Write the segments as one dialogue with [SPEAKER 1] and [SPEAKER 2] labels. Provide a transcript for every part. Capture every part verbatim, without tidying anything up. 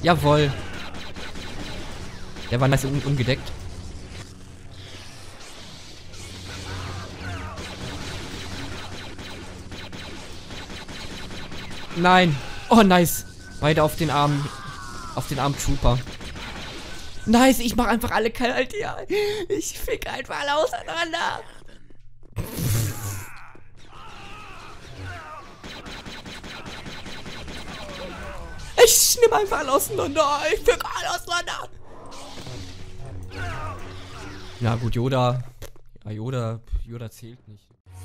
[SPEAKER 1] Jawohl. Der war nice un ungedeckt. Nein. Oh, nice. Beide auf den Arm. Auf den Arm Trooper. Nice, ich mach einfach alle kalt. Ja. Ich fick einfach alle auseinander. Ich nehme einfach alle auseinander. Ich fick alle auseinander. Na gut, Yoda. Ja, Yoda. Yoda zählt nicht.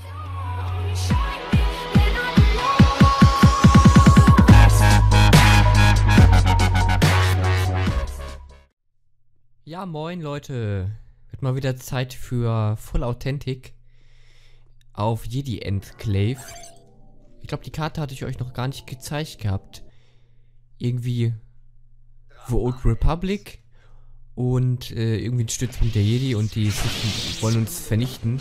[SPEAKER 1] Ja, moin Leute. Wird mal wieder Zeit für Full Authentic auf Jedi Enclave. Ich glaube, die Karte hatte ich euch noch gar nicht gezeigt gehabt. Irgendwie The Old Republic und äh, irgendwie ein Stützpunkt der Jedi und die Sith wollen uns vernichten.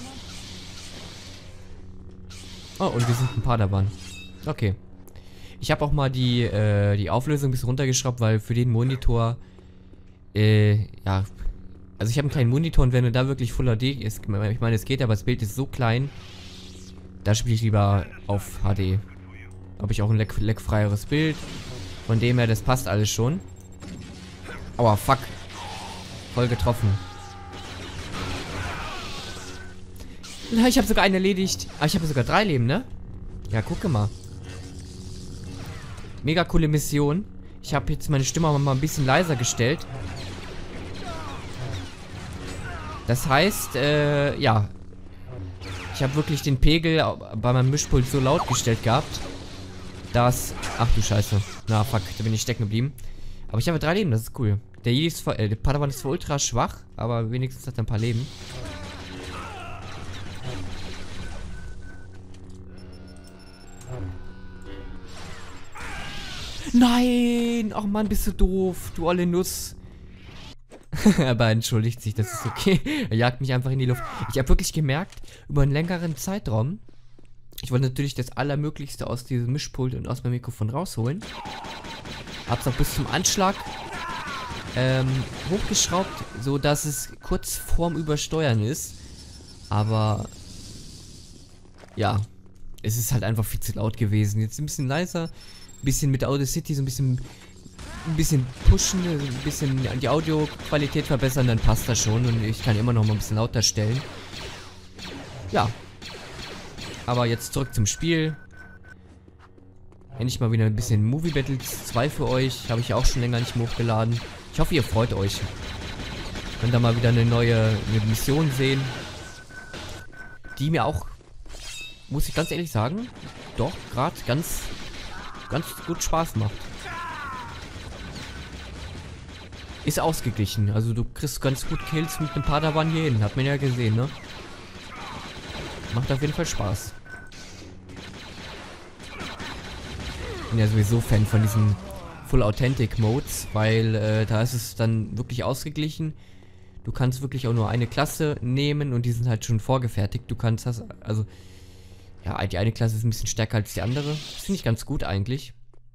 [SPEAKER 1] Oh, und wir sind ein Padawan. Okay. Ich habe auch mal die, äh, die Auflösung ein bisschen runtergeschraubt, weil für den Monitor Äh, ja, also ich habe einen kleinen Monitor und wenn er da wirklich Full H D ist, ich meine, es geht, aber das Bild ist so klein, da spiele ich lieber auf H D. Habe ich auch ein leck, leckfreieres Bild, von dem her, das passt alles schon. Aua, fuck. Voll getroffen. Na, ich habe sogar einen erledigt. Ah, ich habe sogar drei Leben, ne? Ja, gucke mal. Mega coole Mission. Ich habe jetzt meine Stimme mal ein bisschen leiser gestellt. Das heißt, äh, ja. Ich habe wirklich den Pegel bei meinem Mischpult so laut gestellt gehabt, dass... Ach du Scheiße. Na, fuck, da bin ich stecken geblieben. Aber ich habe drei Leben, das ist cool. Der Jedi ist zwar, äh, der Padawan ist zwar ultra schwach, aber wenigstens hat er ein paar Leben. Nein! Ach Mann, bist du doof, du olle Nuss. Aber entschuldigt sich, das ist okay. Er jagt mich einfach in die Luft. Ich habe wirklich gemerkt, über einen längeren Zeitraum, ich wollte natürlich das Allermöglichste aus diesem Mischpult und aus meinem Mikrofon rausholen. Hab's auch bis zum Anschlag ähm, hochgeschraubt, so dass es kurz vorm Übersteuern ist. Aber ja, es ist halt einfach viel zu laut gewesen. Jetzt ein bisschen leiser. Bisschen mit Audacity so ein bisschen ein bisschen pushen, ein bisschen die Audioqualität verbessern, dann passt das schon und ich kann immer noch mal ein bisschen lauter stellen. Ja. Aber jetzt zurück zum Spiel. Endlich mal wieder ein bisschen Movie Battles zwei für euch. Habe ich ja auch schon länger nicht mehr hochgeladen. Ich hoffe, ihr freut euch. Könnt da mal wieder eine neue eine Mission sehen. Die mir auch, muss ich ganz ehrlich sagen, doch gerade ganz ganz gut Spaß macht. Ist ausgeglichen. Also du kriegst ganz gut Kills mit dem Padawan hier hin. Hat man ja gesehen, ne? Macht auf jeden Fall Spaß. Bin ja sowieso Fan von diesen Full Authentic Modes, weil äh, da ist es dann wirklich ausgeglichen. Du kannst wirklich auch nur eine Klasse nehmen und die sind halt schon vorgefertigt. Du kannst das, also ja, die eine Klasse ist ein bisschen stärker als die andere. Das finde ich ganz gut eigentlich.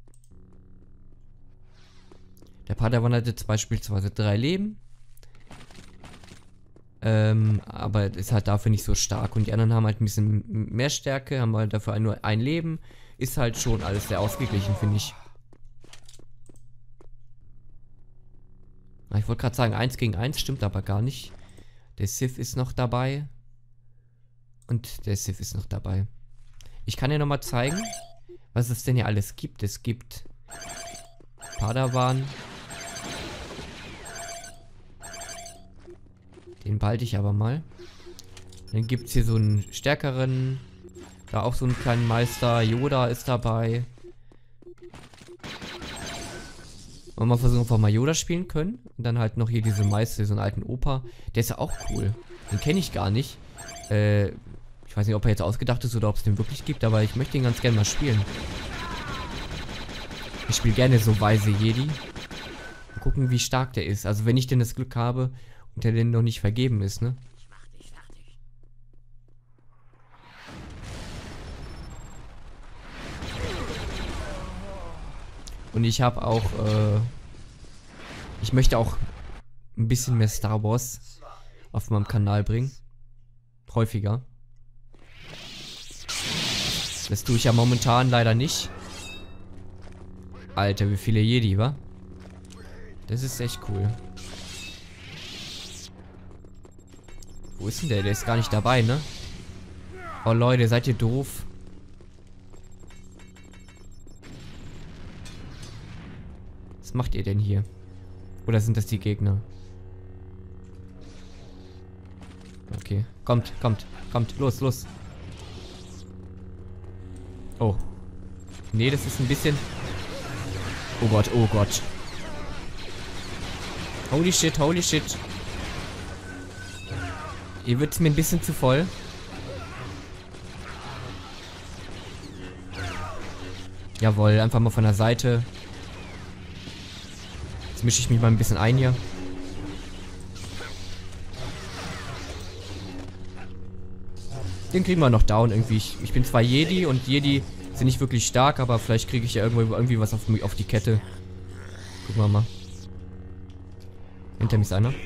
[SPEAKER 1] Der Padawan hat jetzt beispielsweise drei Leben. Ähm, aber ist halt dafür nicht so stark. Und die anderen haben halt ein bisschen mehr Stärke, haben halt dafür nur ein Leben. Ist halt schon alles sehr ausgeglichen, finde ich. Ich wollte gerade sagen, eins gegen eins stimmt aber gar nicht. Der Sith ist noch dabei. Und der Sith ist noch dabei. Ich kann ja nochmal zeigen, was es denn hier alles gibt. Es gibt Padawan. Den behalte ich aber mal. Dann gibt es hier so einen stärkeren. Da auch so einen kleinen Meister. Yoda ist dabei. Und mal versuchen, ob wir mal Yoda spielen können. Und dann halt noch hier diese Meister, so einen alten Opa. Der ist ja auch cool. Den kenne ich gar nicht. Äh, ich weiß nicht, ob er jetzt ausgedacht ist oder ob es den wirklich gibt, aber ich möchte ihn ganz gerne mal spielen. Ich spiele gerne so weise Jedi. Mal gucken, wie stark der ist. Also wenn ich denn das Glück habe und der denn noch nicht vergeben ist, ne? Und ich habe auch, äh, Ich möchte auch ein bisschen mehr Star Wars auf meinem Kanal bringen. Häufiger. Das tue ich ja momentan leider nicht. Alter, wie viele Jedi, wa? Das ist echt cool. Wo ist denn der? Der ist gar nicht dabei, ne? Oh Leute, seid ihr doof? Was macht ihr denn hier? Oder sind das die Gegner? Okay, kommt, kommt, kommt, los, los. Oh. Nee, das ist ein bisschen... Oh Gott, oh Gott. Holy shit, holy shit. Hier wird es mir ein bisschen zu voll. Jawohl, einfach mal von der Seite. Jetzt mische ich mich mal ein bisschen ein hier. Den kriegen wir noch down irgendwie. Ich, ich bin zwar Jedi und Jedi sind nicht wirklich stark, aber vielleicht kriege ich ja irgendwo irgendwie was auf, auf die Kette. Gucken wir mal. Hinter mir ist einer.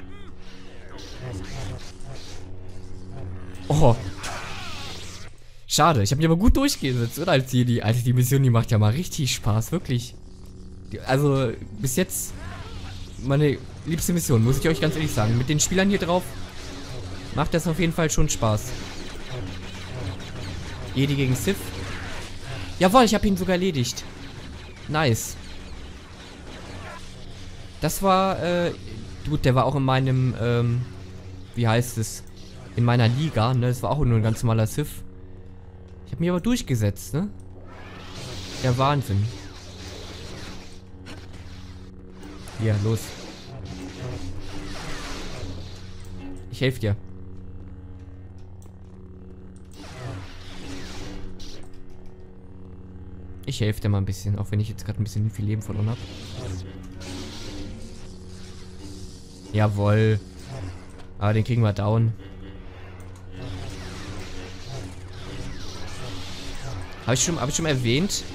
[SPEAKER 1] Oh. Schade, ich habe mich aber gut durchgesetzt, oder? Als Jedi. Also die Mission, die macht ja mal richtig Spaß, wirklich. Die, also bis jetzt meine liebste Mission, muss ich euch ganz ehrlich sagen. Mit den Spielern hier drauf macht das auf jeden Fall schon Spaß. Jedi gegen Sith. Jawohl, ich habe ihn sogar erledigt. Nice. Das war, äh, gut, der war auch in meinem, ähm, wie heißt es? In meiner Liga, ne? Das war auch nur ein ganz normaler Sith. Ich habe mich aber durchgesetzt, ne? Der Wahnsinn. Hier, los. Ich helfe dir. Ich helfe dir mal ein bisschen, auch wenn ich jetzt gerade ein bisschen viel Leben verloren habe. Jawohl. Aber den kriegen wir down. Habe ich schon, habe ich schon erwähnt?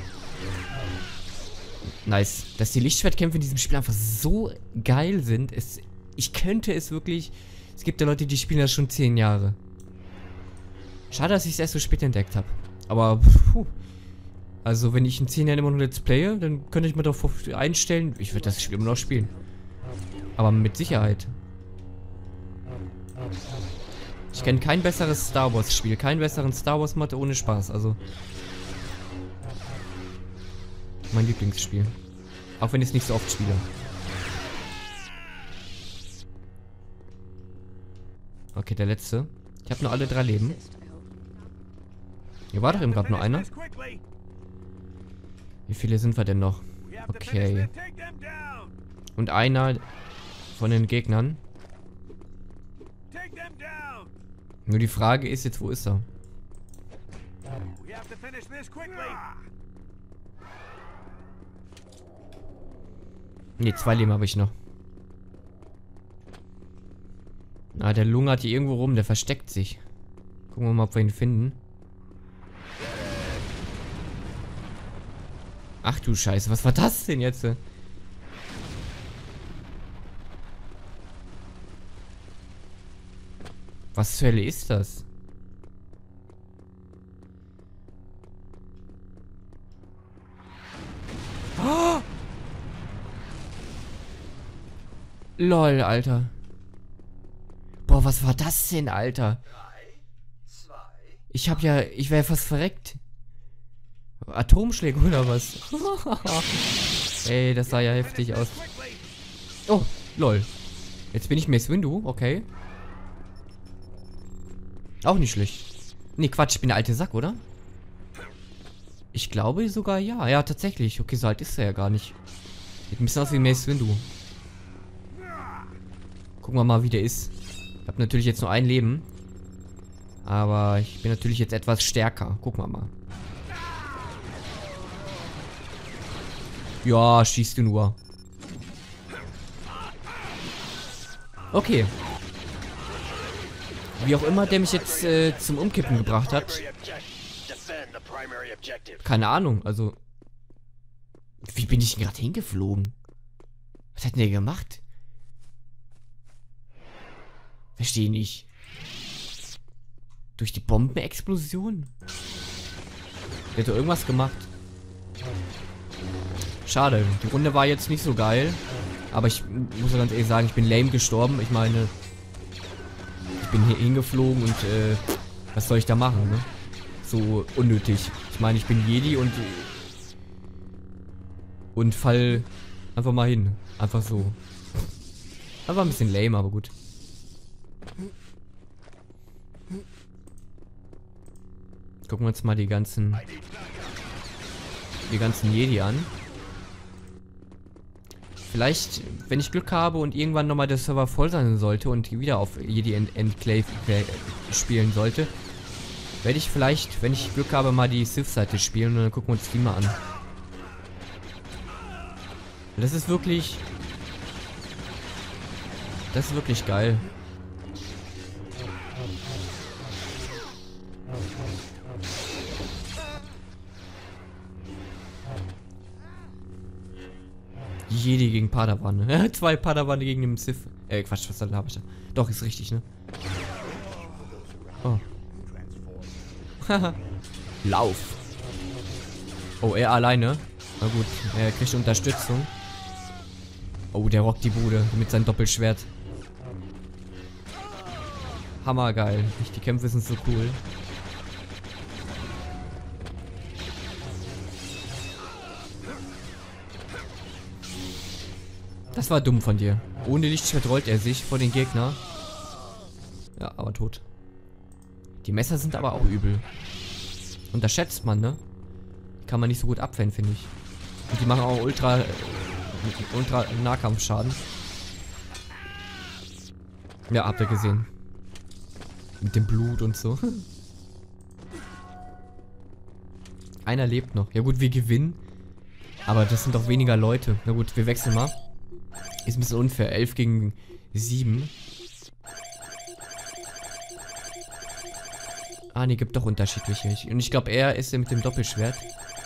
[SPEAKER 1] Nice. Dass die Lichtschwertkämpfe in diesem Spiel einfach so geil sind. Es, ich könnte es wirklich... Es gibt ja Leute, die spielen das schon zehn Jahre. Schade, dass ich es erst so spät entdeckt habe. Aber, puh. Also, wenn ich in zehn Jahren immer noch Let's Playe, dann könnte ich mir doch einstellen, ich würde das Spiel immer noch spielen. Aber mit Sicherheit. Ich kenne kein besseres Star Wars Spiel, keinen besseren Star Wars Mod ohne Spaß, also. Mein Lieblingsspiel. Auch wenn ich es nicht so oft spiele. Okay, der letzte. Ich habe nur alle drei Leben. Hier war doch eben gerade nur einer. Wie viele sind wir denn noch? Okay. Und einer von den Gegnern. Nur die Frage ist jetzt, wo ist er? Ne, zwei Leben habe ich noch. Ah, der lungert hier irgendwo rum, der versteckt sich. Gucken wir mal, ob wir ihn finden. Ach du Scheiße, was war das denn jetzt? Was zur Hölle ist das? Oh! Lol, Alter. Boah, was war das denn, Alter? Ich hab ja, ich wäre fast verreckt. Atomschläge oder was? Ey, das sah ja heftig aus. Oh, lol. Jetzt bin ich Mace Windu, okay. Auch nicht schlecht. Nee, Quatsch, ich bin der alte Sack, oder? Ich glaube sogar ja. Ja, tatsächlich. Okay, so alt ist er ja gar nicht. Sieht ein bisschen aus wie Mace Windu. Gucken wir mal, wie der ist. Ich habe natürlich jetzt nur ein Leben. Aber ich bin natürlich jetzt etwas stärker. Gucken wir mal. Ja, schießt du nur. Okay. Wie auch immer der mich jetzt äh, zum Umkippen gebracht hat. Keine Ahnung, also... Wie bin ich denn gerade hingeflogen? Was hat denn der gemacht? Verstehe nicht. Durch die Bombenexplosion? Der hat doch irgendwas gemacht. Schade, die Runde war jetzt nicht so geil. Aber ich muss ja ganz ehrlich sagen, ich bin lame gestorben. Ich meine, ich bin hier hingeflogen und äh, was soll ich da machen, ne? So unnötig. Ich meine, ich bin Jedi und und fall einfach mal hin. Einfach so. Einfach ein bisschen lame, aber gut. Gucken wir uns mal die ganzen die ganzen Jedi an. Vielleicht, wenn ich Glück habe und irgendwann nochmal der Server voll sein sollte und wieder auf Jedi Enclave spielen sollte, werde ich vielleicht, wenn ich Glück habe, mal die Sith-Seite spielen und dann gucken wir uns die mal an. Das ist wirklich... Das ist wirklich geil. Jedi gegen Padawan. Zwei Padawan gegen den Sith. Äh, Quatsch, was habe ich da? Doch, ist richtig, ne? Oh. Haha. Lauf. Oh, er alleine. Na gut, er kriegt Unterstützung. Oh, der rockt die Bude mit seinem Doppelschwert. Hammergeil. Die Kämpfe sind so cool. Das war dumm von dir. Ohne Lichtschwert rollt er sich vor den Gegner. Ja, aber tot. Die Messer sind aber auch übel. Unterschätzt man, ne? Die kann man nicht so gut abwehren, finde ich. Und die machen auch ultra, äh, ultra Nahkampfschaden. Ja, habt ihr gesehen. Mit dem Blut und so. Einer lebt noch. Ja gut, wir gewinnen. Aber das sind doch weniger Leute. Na gut, wir wechseln mal. Ist ein bisschen unfair. elf gegen sieben. Ah, ne, gibt doch unterschiedliche. Und ich glaube, er ist mit dem Doppelschwert.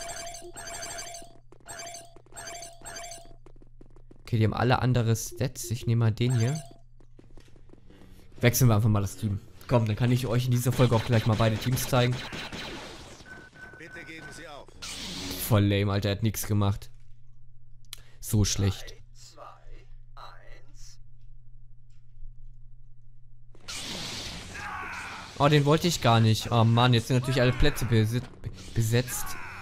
[SPEAKER 1] Okay, die haben alle andere Stats. Ich nehme mal den hier. Wechseln wir einfach mal das Team. Komm, dann kann ich euch in dieser Folge auch gleich mal beide Teams zeigen.
[SPEAKER 2] Bitte geben Sie auf.
[SPEAKER 1] Voll lame, Alter. Er hat nichts gemacht. So schlecht. Oh, den wollte ich gar nicht. Oh Mann, jetzt sind natürlich alle Plätze besi besetzt.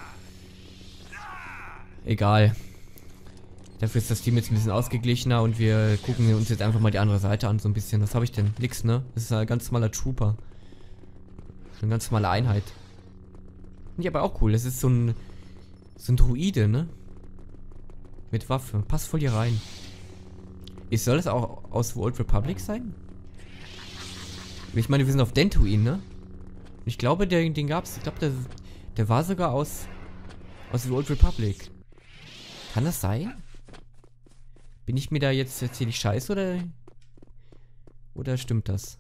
[SPEAKER 1] Egal. Dafür ist das Team jetzt ein bisschen ausgeglichener und wir gucken uns jetzt einfach mal die andere Seite an, so ein bisschen. Was habe ich denn? Nix, ne? Das ist ein ganz normaler Trooper. Eine ganz normale Einheit. Finde ich aber auch cool. Das ist so ein... So ein Druide, ne? Mit Waffe. Passt voll hier rein. Ich soll das auch aus The Old Republic sein? Ich meine, wir sind auf Dantooine, ne? Ich glaube, der, den gab's. Ich glaube, der, der war sogar aus... Aus The Old Republic. Kann das sein? Bin ich mir da jetzt erzähle ich Scheiße oder... Oder stimmt das?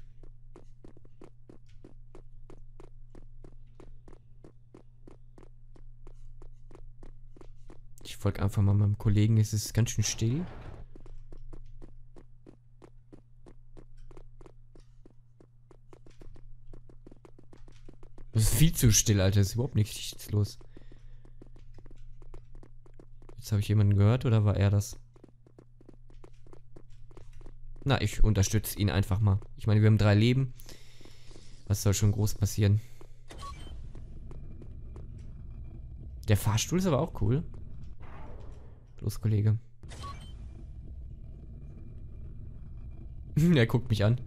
[SPEAKER 1] Ich folge einfach mal meinem Kollegen. Es ist ganz schön still. Das ist viel zu still, Alter. Es ist überhaupt nichts los. Jetzt habe ich jemanden gehört oder war er das? Na, ich unterstütze ihn einfach mal. Ich meine, wir haben drei Leben. Was soll schon groß passieren? Der Fahrstuhl ist aber auch cool. Los, Kollege. Er guckt mich an.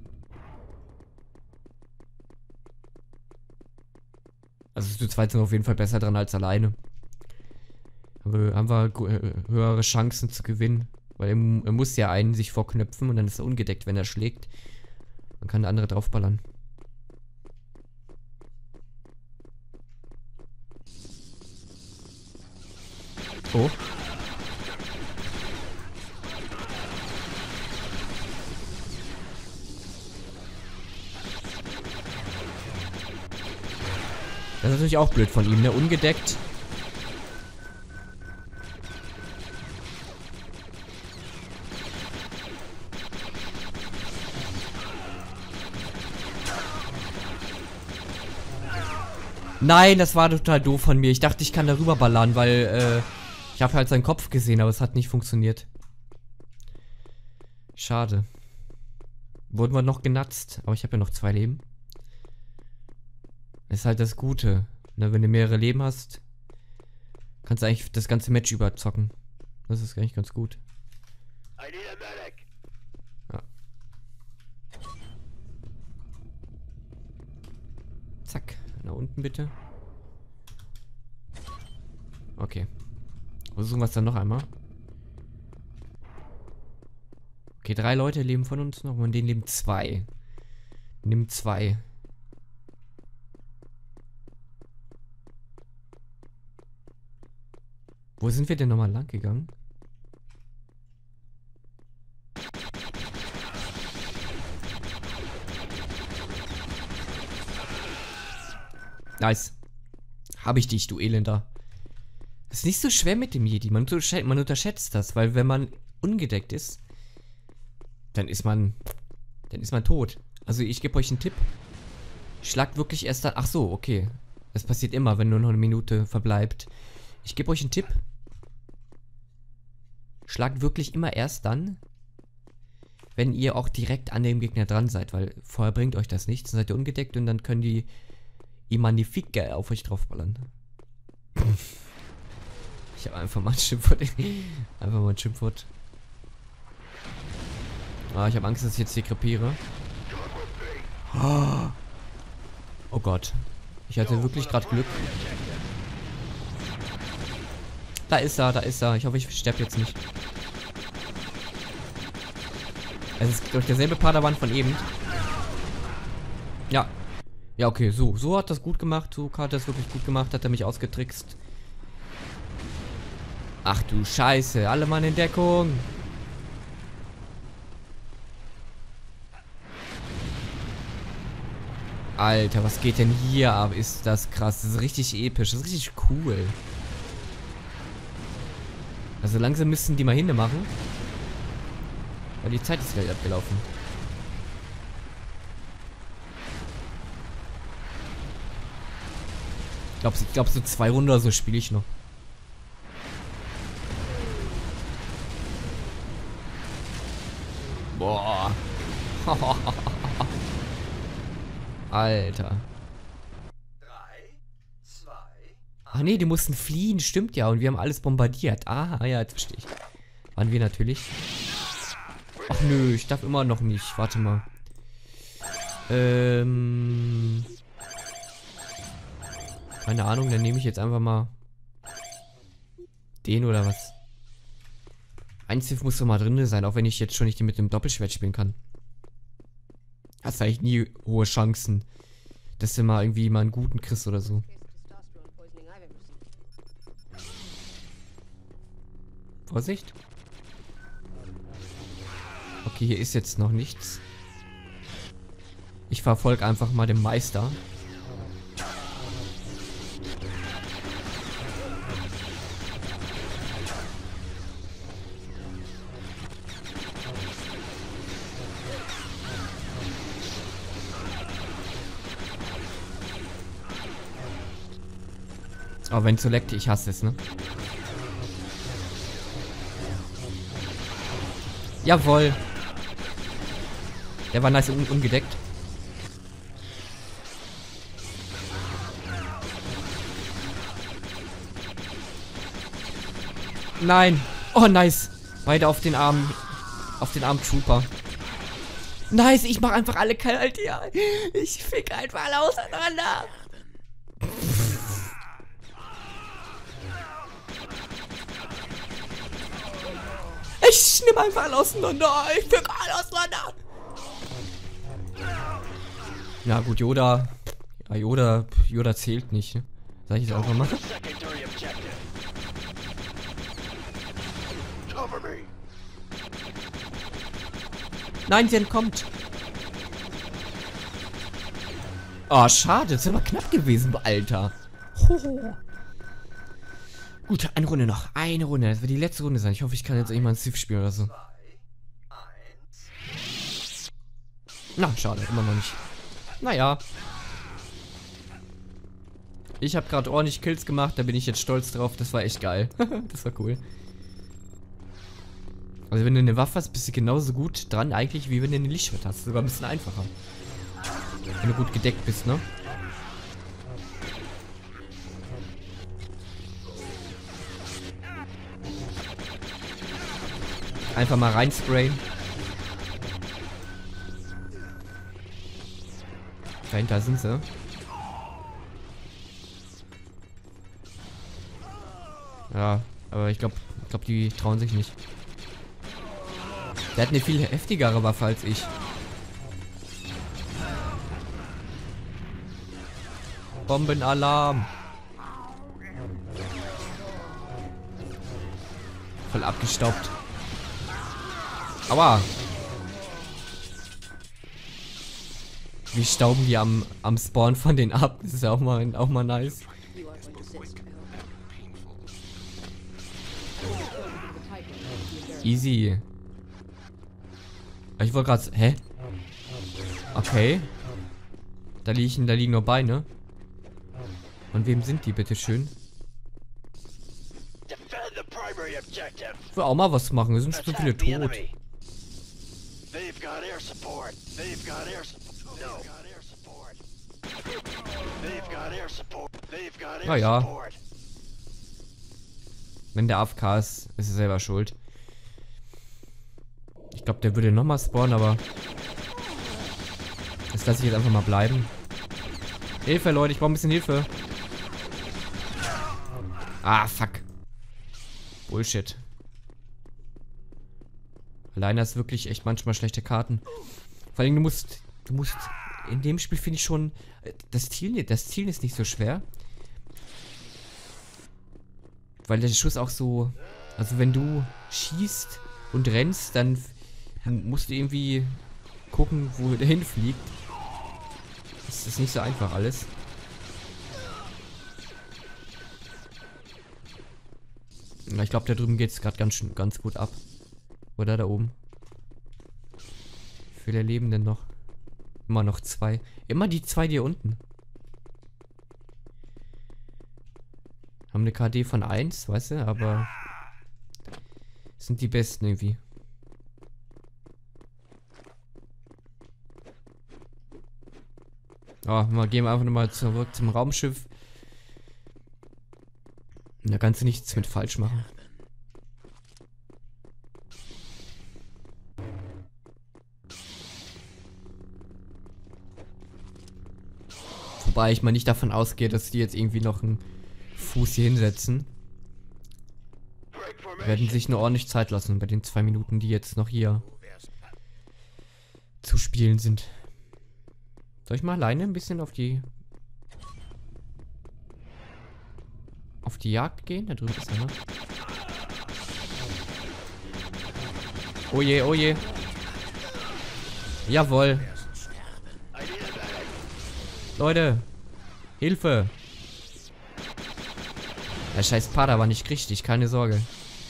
[SPEAKER 1] Also zu zweit sind wir auf jeden Fall besser dran als alleine. Haben wir, haben wir höhere Chancen zu gewinnen. Weil er, er muss ja einen sich vorknöpfen und dann ist er ungedeckt, wenn er schlägt. Dann kann der andere draufballern. Oh. Das ist natürlich auch blöd von ihm, ne? Ungedeckt. Nein, das war total doof von mir. Ich dachte, ich kann darüber ballern, weil, äh, ich habe halt seinen Kopf gesehen, aber es hat nicht funktioniert. Schade. Wurden wir noch genatzt, aber ich habe ja noch zwei Leben. Das ist halt das Gute. Ne, wenn du mehrere Leben hast, kannst du eigentlich das ganze Match überzocken. Das ist eigentlich ganz gut. Ja. Zack. Nach unten bitte. Okay. Versuchen wir es dann noch einmal. Okay, drei Leute leben von uns noch und denen leben zwei. Nimm zwei. Wo sind wir denn nochmal lang gegangen? Nice. Habe ich dich, du Elender. Ist nicht so schwer mit dem Jedi. Man, unterschätzt, man unterschätzt das, weil wenn man ungedeckt ist, dann ist man, dann ist man tot. Also ich gebe euch einen Tipp. Schlagt wirklich erst dann. Ach so, okay. Das passiert immer, wenn nur noch eine Minute verbleibt. Ich gebe euch einen Tipp. Schlagt wirklich immer erst dann, wenn ihr auch direkt an dem Gegner dran seid, weil vorher bringt euch das nichts, dann seid ihr ungedeckt und dann können die Imanifike auf euch draufballern. Ich habe einfach mal ein Schimpfwort. Einfach mal ein Schimpfwort. Ah, ich habe Angst, dass ich jetzt hier krepiere. Oh Gott. Ich hatte wirklich gerade Glück. Da ist er, da ist er. Ich hoffe, ich sterbe jetzt nicht. Es ist durch derselbe Padawan von eben. Ja. Ja, okay, so. So hat das gut gemacht. So hat das wirklich gut gemacht. Hat er mich ausgetrickst. Ach du Scheiße. Alle Mann in Deckung. Alter, was geht denn hier ab? Ist das krass. Das ist richtig episch. Das ist richtig cool. Also langsam müssen die mal hinne machen. Weil die Zeit ist gleich abgelaufen. Ich glaube, ich glaub, so zwei Runden oder so spiele ich noch. Boah. Alter. Ach nee, die mussten fliehen, stimmt ja. Und wir haben alles bombardiert. Ah, ja, jetzt verstehe ich. Waren wir natürlich. Ach nö, ich darf immer noch nicht. Warte mal. Ähm. Keine Ahnung, dann nehme ich jetzt einfach mal den oder was. Ein Ziff muss doch mal drin sein, auch wenn ich jetzt schon nicht mit dem Doppelschwert spielen kann. Hast eigentlich nie hohe Chancen, dass du mal irgendwie mal einen guten kriegst oder so. Vorsicht. Okay, hier ist jetzt noch nichts. Ich verfolge einfach mal den Meister. Aber wenn so leckt, ich hasse es, ne? Jawohl. Der war nice un ungedeckt. Nein. Oh, nice. Beide auf den Arm. Auf den Arm Trooper. Nice, ich mach einfach alle kalt. Ja. Ich fick einfach alle auseinander. Ich nehme einfach alle auseinander. Ich fick alle auseinander. Ja gut, Yoda. Ja, Yoda. Yoda zählt nicht. Ne? Sag ich es einfach mal. Nein, sie entkommt. Oh, schade. Das ist aber knapp gewesen, Alter. Hoho. Gut, eine Runde noch. Eine Runde. Das wird die letzte Runde sein. Ich hoffe, ich kann jetzt irgendwann ein Civ spielen oder so. Na, schade. Immer noch nicht. Naja. Ich habe gerade ordentlich Kills gemacht, da bin ich jetzt stolz drauf. Das war echt geil. Das war cool. Also wenn du eine Waffe hast, bist du genauso gut dran eigentlich, wie wenn du eine Lichtschwert hast. Sogar ein bisschen einfacher. Wenn du gut gedeckt bist, ne? Einfach mal reinsprayen. Dahinter sind sie. Ja, aber ich glaube, ich glaube, die trauen sich nicht. Der hat eine viel heftigere Waffe als ich. Bombenalarm. Voll abgestaubt. Aua. Wie stauben die am, am Spawn von denen ab? Das ist ja auch mal, auch mal nice. Easy. Ich wollte gerade... Hä? Okay. Da liegen, da liegen nur Beine. Und wem sind die, bitteschön? Ich will auch mal was machen. Es sind schon so viele tot. Naja. Wenn der A F K ist, ist er selber schuld. Ich glaube, der würde nochmal spawnen, aber... Das lasse ich jetzt einfach mal bleiben. Hilfe, Leute, ich brauche ein bisschen Hilfe. Ah, fuck. Bullshit. Alleine ist wirklich echt manchmal schlechte Karten. Vor allem, du musst... Du musst... In dem Spiel finde ich schon... Das Ziel, das Ziel ist nicht so schwer. Weil der Schuss auch so... Also wenn du schießt und rennst, dann musst du irgendwie gucken, wo der hinfliegt. Das ist nicht so einfach alles. Na, ich glaube, da drüben geht es gerade ganz, ganz gut ab. Oder da oben. Wie viele leben denn noch? Immer noch zwei. Immer die zwei hier unten. Haben eine K D von eins, weißt du, aber sind die besten irgendwie. Oh, mal gehen wir einfach nochmal zurück zum Raumschiff. Da kannst du nichts mit falsch machen. Wobei ich mal nicht davon ausgehe, dass die jetzt irgendwie noch einen Fuß hier hinsetzen. Die werden sich nur ordentlich Zeit lassen bei den zwei Minuten, die jetzt noch hier zu spielen sind. Soll ich mal alleine ein bisschen auf die auf die Jagd gehen? Da drüben ist einer. Oh je, oh je. Jawohl. Leute. Hilfe. Der scheiß Pada war nicht richtig, keine Sorge.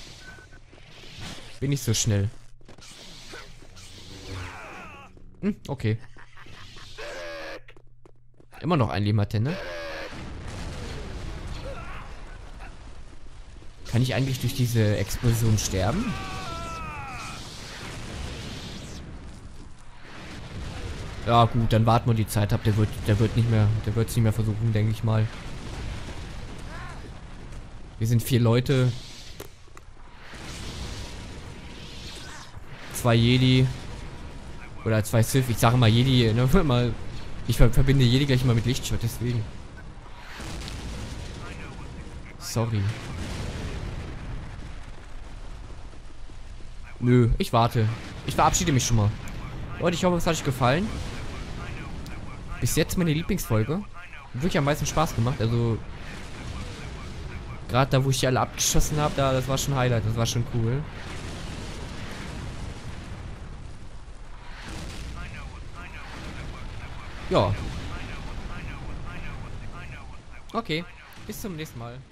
[SPEAKER 1] Bin nicht so schnell. Hm, okay. Immer noch ein Leben hatte, ne? Kann ich eigentlich durch diese Explosion sterben? Ja gut, dann warten wir die Zeit ab. Der wird, der wird nicht mehr, der wird es nicht mehr versuchen, denke ich mal. Wir sind vier Leute. Zwei Jedi. Oder zwei Sith. Ich sage mal Jedi, ne? Mal, ich ver verbinde Jedi gleich mal mit Lichtschwert, deswegen. Sorry. Nö, ich warte. Ich verabschiede mich schon mal. Leute, ich hoffe, es hat euch gefallen. Bis jetzt meine Lieblingsfolge. Hat wirklich am meisten Spaß gemacht. Also, gerade da, wo ich die alle abgeschossen habe, da, das war schon Highlight. Das war schon cool. Ja. Okay, bis zum nächsten Mal.